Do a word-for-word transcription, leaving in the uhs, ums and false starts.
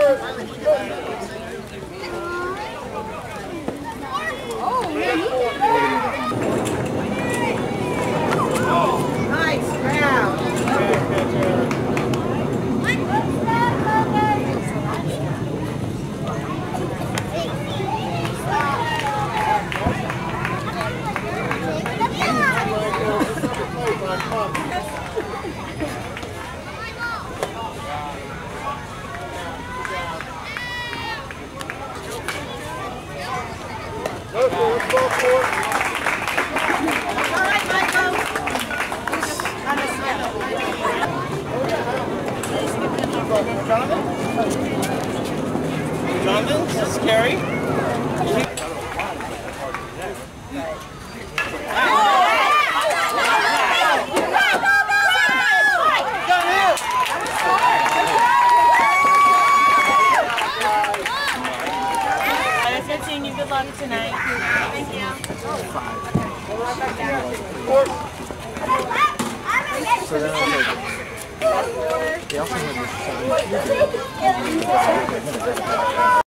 Nice grab. Jonathan? Jonathan, this is Carrie. It's good seeing you. Good luck tonight. Thank you. So then I was like, they also had this